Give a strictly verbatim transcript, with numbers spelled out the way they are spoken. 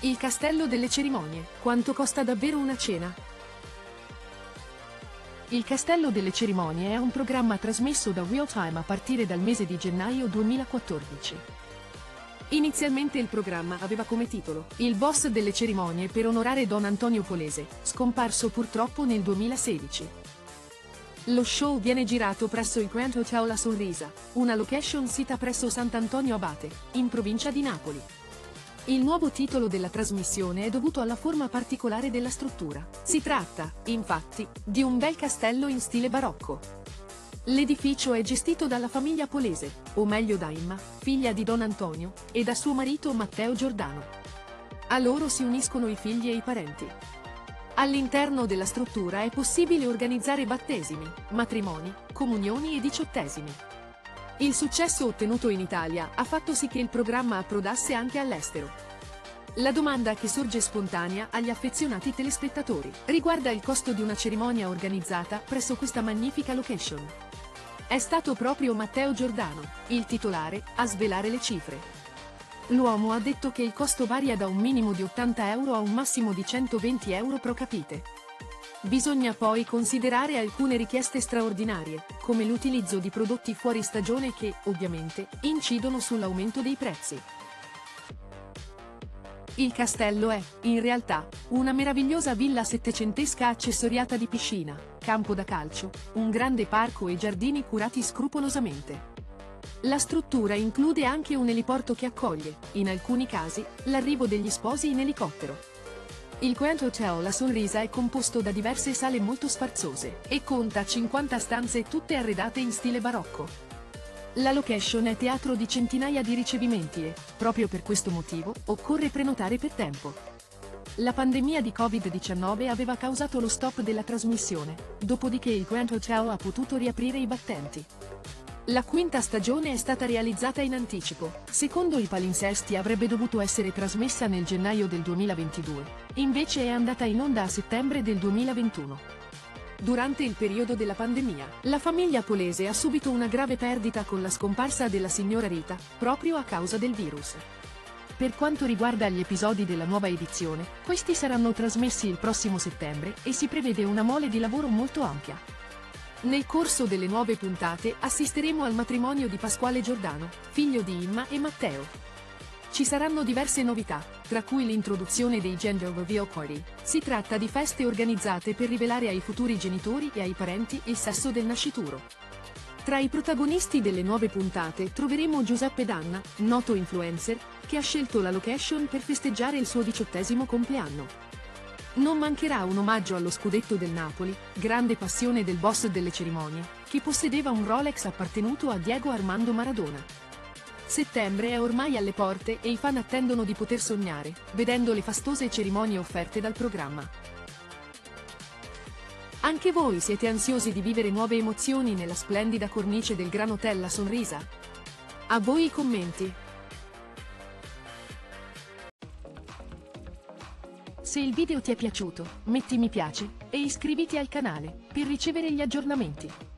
Il castello delle cerimonie. Quanto costa davvero una cena? Il castello delle cerimonie è un programma trasmesso da Real Time a partire dal mese di gennaio duemilaquattordici. Inizialmente il programma aveva come titolo Il boss delle cerimonie per onorare Don Antonio Polese, scomparso purtroppo nel duemilasedici. Lo show viene girato presso il Grand Hotel La Sonrisa, una location sita presso Sant'Antonio Abate, in provincia di Napoli. Il nuovo titolo della trasmissione è dovuto alla forma particolare della struttura. Si tratta, infatti, di un bel castello in stile barocco. L'edificio è gestito dalla famiglia Polese, o meglio da Imma, figlia di Don Antonio, e da suo marito Matteo Giordano. A loro si uniscono i figli e i parenti. All'interno della struttura è possibile organizzare battesimi, matrimoni, comunioni e diciottesimi. Il successo ottenuto in Italia ha fatto sì che il programma approdasse anche all'estero. La domanda che sorge spontanea agli affezionati telespettatori riguarda il costo di una cerimonia organizzata presso questa magnifica location. È stato proprio Matteo Giordano, il titolare, a svelare le cifre. L'uomo ha detto che il costo varia da un minimo di ottanta euro a un massimo di centoventi euro pro capite. Bisogna poi considerare alcune richieste straordinarie, come l'utilizzo di prodotti fuori stagione che, ovviamente, incidono sull'aumento dei prezzi. Il castello è, in realtà, una meravigliosa villa settecentesca accessoriata di piscina, campo da calcio, un grande parco e giardini curati scrupolosamente. La struttura include anche un eliporto che accoglie, in alcuni casi, l'arrivo degli sposi in elicottero. Il Grand Hotel La Sonrisa è composto da diverse sale molto sfarzose e conta cinquanta stanze tutte arredate in stile barocco. La location è teatro di centinaia di ricevimenti e, proprio per questo motivo, occorre prenotare per tempo. La pandemia di Covid diciannove aveva causato lo stop della trasmissione, dopodiché il Grand Hotel ha potuto riaprire i battenti. La quinta stagione è stata realizzata in anticipo, secondo i palinsesti avrebbe dovuto essere trasmessa nel gennaio del duemilaventidue, invece è andata in onda a settembre del duemilaventuno. Durante il periodo della pandemia, la famiglia Polese ha subito una grave perdita con la scomparsa della signora Rita, proprio a causa del virus. Per quanto riguarda gli episodi della nuova edizione, questi saranno trasmessi il prossimo settembre e si prevede una mole di lavoro molto ampia. Nel corso delle nuove puntate assisteremo al matrimonio di Pasquale Giordano, figlio di Imma e Matteo. Ci saranno diverse novità, tra cui l'introduzione dei Gender Reveal Party. Si tratta di feste organizzate per rivelare ai futuri genitori e ai parenti il sesso del nascituro. Tra i protagonisti delle nuove puntate troveremo Giuseppe Danna, noto influencer, che ha scelto la location per festeggiare il suo diciottesimo compleanno. Non mancherà un omaggio allo scudetto del Napoli, grande passione del boss delle cerimonie, che possedeva un Rolex appartenuto a Diego Armando Maradona. Settembre è ormai alle porte e i fan attendono di poter sognare, vedendo le fastose cerimonie offerte dal programma. Anche voi siete ansiosi di vivere nuove emozioni nella splendida cornice del Grand Hotel La Sonrisa? A voi i commenti! Se il video ti è piaciuto, metti mi piace e iscriviti al canale per ricevere gli aggiornamenti.